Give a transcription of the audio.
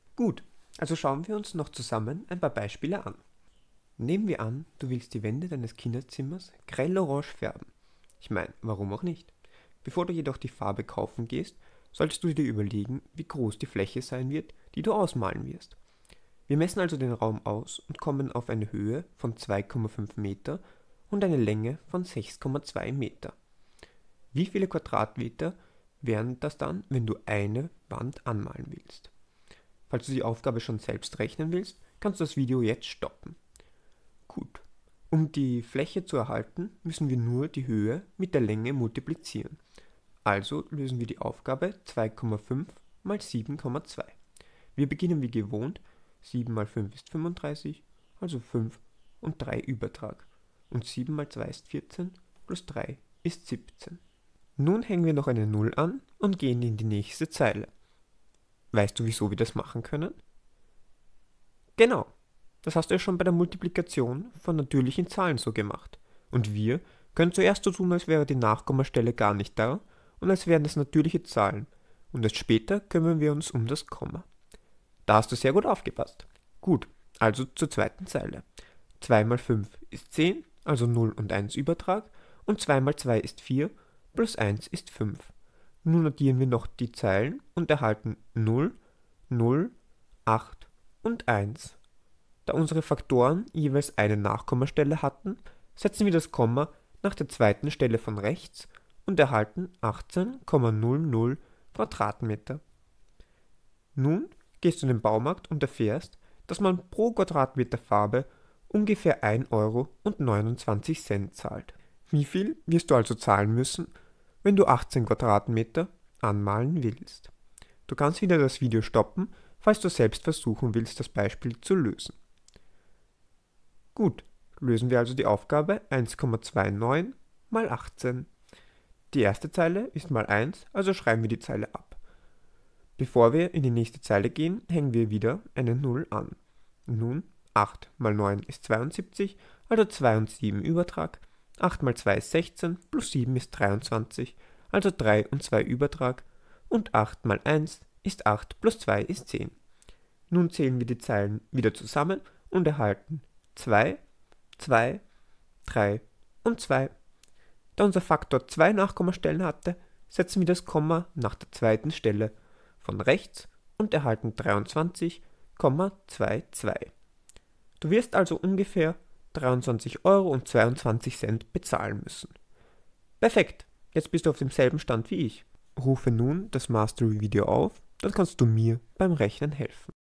Gut, also schauen wir uns noch zusammen ein paar Beispiele an. Nehmen wir an, du willst die Wände deines Kinderzimmers grell orange färben. Ich meine, warum auch nicht? Bevor du jedoch die Farbe kaufen gehst, solltest du dir überlegen, wie groß die Fläche sein wird, die du ausmalen wirst. Wir messen also den Raum aus und kommen auf eine Höhe von 2,5 Meter und eine Länge von 6,2 Meter. Wie viele Quadratmeter wären das dann, wenn du eine Wand anmalen willst? Falls du die Aufgabe schon selbst rechnen willst, kannst du das Video jetzt stoppen. Gut. Um die Fläche zu erhalten, müssen wir nur die Höhe mit der Länge multiplizieren. Also lösen wir die Aufgabe 2,5 mal 7,2. Wir beginnen wie gewohnt. 7 mal 5 ist 35, also 5 und 3 Übertrag. Und 7 mal 2 ist 14, plus 3 ist 17. Nun hängen wir noch eine 0 an und gehen in die nächste Zeile. Weißt du, wieso wir das machen können? Genau, das hast du ja schon bei der Multiplikation von natürlichen Zahlen so gemacht. Und wir können zuerst so tun, als wäre die Nachkommastelle gar nicht da und als wären das natürliche Zahlen. Und erst später kümmern wir uns um das Komma. Da hast du sehr gut aufgepasst. Gut, also zur zweiten Zeile. 2 mal 5 ist 10, also 0 und 1 Übertrag. Und 2 mal 2 ist 4, plus 1 ist 5. Nun addieren wir noch die Zeilen und erhalten 0, 0, 8 und 1. Da unsere Faktoren jeweils eine Nachkommastelle hatten, setzen wir das Komma nach der zweiten Stelle von rechts und erhalten 18,00 Quadratmeter. Nun gehst du in den Baumarkt und erfährst, dass man pro Quadratmeter Farbe ungefähr 1,29 € zahlt. Wie viel wirst du also zahlen müssen, wenn du 18 Quadratmeter anmalen willst? Du kannst wieder das Video stoppen, falls du selbst versuchen willst, das Beispiel zu lösen. Gut, lösen wir also die Aufgabe 1,29 mal 18. Die erste Zeile ist mal 1, also schreiben wir die Zeile ab. Bevor wir in die nächste Zeile gehen, hängen wir wieder eine 0 an. Nun, 8 mal 9 ist 72, also 2 und 7 Übertrag. 8 mal 2 ist 16, plus 7 ist 23, also 3 und 2 Übertrag. Und 8 mal 1 ist 8, plus 2 ist 10. Nun zählen wir die Zeilen wieder zusammen und erhalten 2, 2, 3 und 2. Da unser Faktor 2 Nachkommastellen hatte, setzen wir das Komma nach der zweiten Stelle von rechts und erhalten 23,22. Du wirst also ungefähr 23,22 € bezahlen müssen. Perfekt, jetzt bist du auf demselben Stand wie ich. Rufe nun das Mastery-Video auf, dann kannst du mir beim Rechnen helfen.